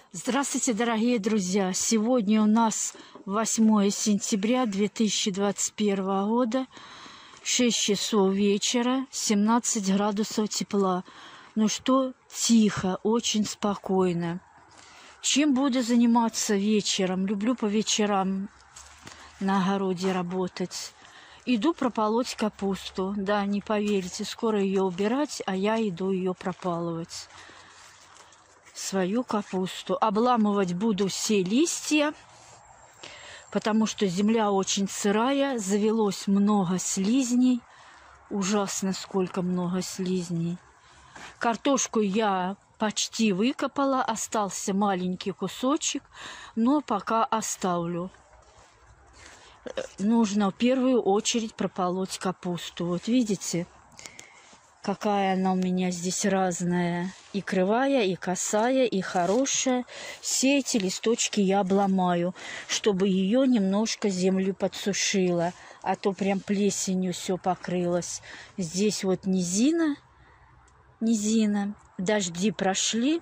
Здравствуйте, дорогие друзья! Сегодня у нас 8 сентября 2021 года, 6 часов вечера, 17 градусов тепла. Ну что, тихо, очень спокойно. Чем буду заниматься вечером? Люблю по вечерам на огороде работать. Иду прополоть капусту. Да, не поверите, скоро ее убирать, а я иду ее пропалывать. Свою капусту. Обламывать буду все листья, потому что земля очень сырая, завелось много слизней. Ужасно, сколько много слизней. Картошку я почти выкопала, остался маленький кусочек, но пока оставлю. Нужно в первую очередь прополоть капусту. Вот видите, какая она у меня здесь разная. И кривая, и косая, и хорошая. Все эти листочки я обломаю, чтобы ее немножко землю подсушила. А то прям плесенью все покрылось. Здесь вот низина. Дожди прошли.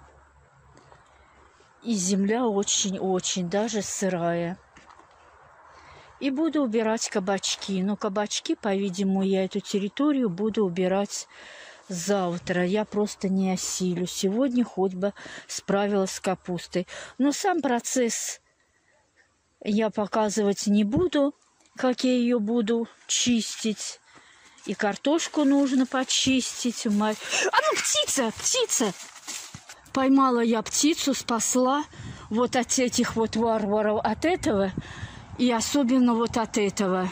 И земля очень-очень даже сырая. И буду убирать кабачки. Но кабачки, по-видимому, я эту территорию буду убирать завтра. Я просто не осилю. Сегодня хоть бы справилась с капустой. Но сам процесс я показывать не буду, как я ее буду чистить. И картошку нужно почистить. А ну, птица! Поймала я птицу, спасла вот от этих вот варваров, от этого. И особенно вот от этого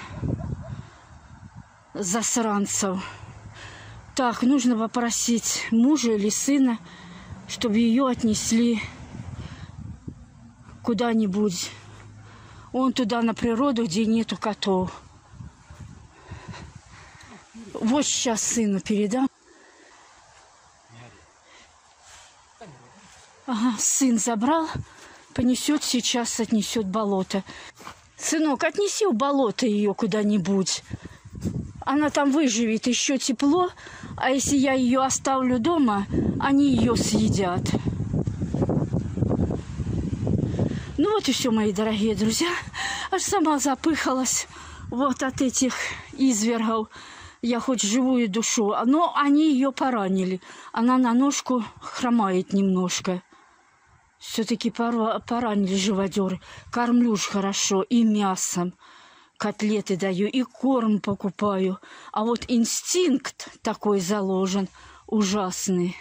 засранцев. Так, нужно попросить мужа или сына, чтобы ее отнесли куда-нибудь. Он туда на природу, где нету котов. Вот сейчас сыну передам. Ага, сын забрал, понесет сейчас, отнесет в болото. Сынок, отнеси в болото ее куда-нибудь. Она там выживет, еще тепло. А если я ее оставлю дома, они ее съедят. Ну вот и все, мои дорогие друзья. Аж сама запыхалась вот от этих извергов. Я хоть живую душу, но они ее поранили. Она на ножку хромает немножко. Все-таки поранили живодеры. Кормлю ж хорошо и мясом. Котлеты даю, и корм покупаю. А вот инстинкт такой заложен, ужасный.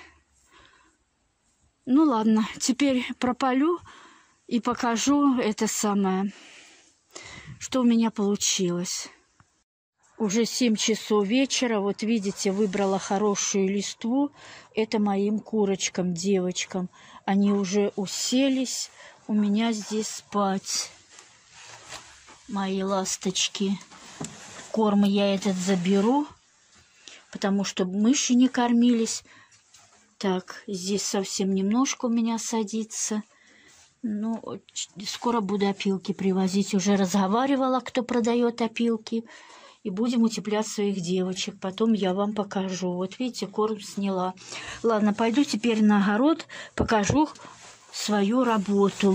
Ну ладно, теперь пропалю и покажу это самое, что у меня получилось. Уже 7 часов вечера, вот видите, выбрала хорошую листву. Это моим курочкам, девочкам. Они уже уселись у меня здесь спать. Мои ласточки. Корм я этот заберу, потому что мыши не кормились. Так, здесь совсем немножко у меня садится. Ну, скоро буду опилки привозить. Уже разговаривала, кто продает опилки. И будем утеплять своих девочек. Потом я вам покажу. Вот видите, корм сняла. Ладно, пойду теперь на огород, покажу свою работу.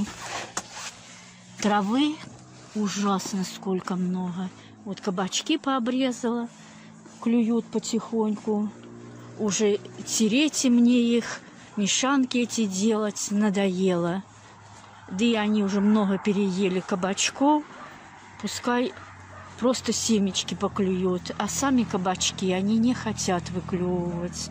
Травы ужасно сколько много. Вот кабачки пообрезала, клюют потихоньку. Уже тереть мне их, мешанки эти делать надоело. Да и они уже много переели кабачков. Пускай просто семечки поклюют, а сами кабачки они не хотят выклевывать.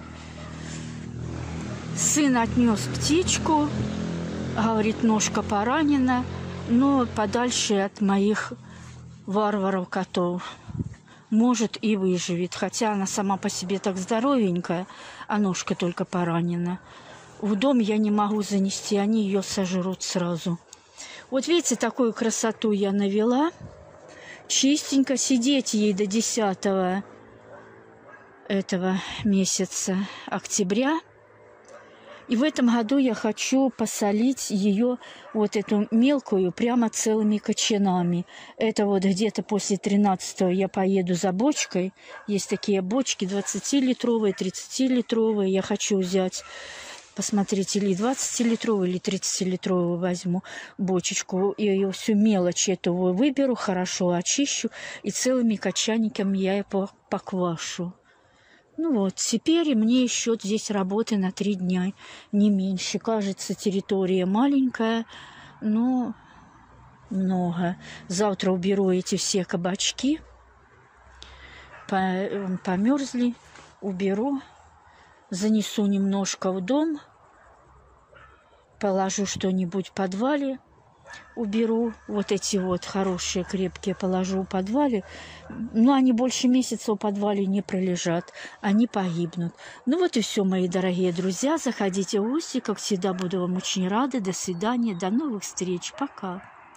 Сын отнес птичку, говорит, ножка поранена, но подальше от моих варваров котов. Может, и выживет, хотя она сама по себе так здоровенькая, а ножка только поранена. В дом я не могу занести, они ее сожрут сразу. Вот видите, такую красоту я навела. Чистенько, сидеть ей до 10 этого месяца, октября. И в этом году я хочу посолить ее, вот эту мелкую, прямо целыми кочанами. Это вот где-то после 13-го я поеду за бочкой. Есть такие бочки 20-литровые, 30-литровые. Я хочу взять Посмотрите, или 20-литровую, или 30-литровую возьму бочечку. И ее всю мелочь эту выберу, хорошо очищу. И целыми качаниками я ее поквашу. Ну вот, теперь мне еще здесь работы на 3 дня, не меньше. Кажется, территория маленькая, но много. Завтра уберу эти все кабачки. Померзли, уберу. Занесу немножко в дом. Положу что-нибудь в подвале. Уберу вот эти вот хорошие, крепкие, положу в подвале. Но они больше месяца в подвале не пролежат. Они погибнут. Ну вот и все, мои дорогие друзья. Заходите в гости. Как всегда, буду вам очень рада. До свидания. До новых встреч. Пока.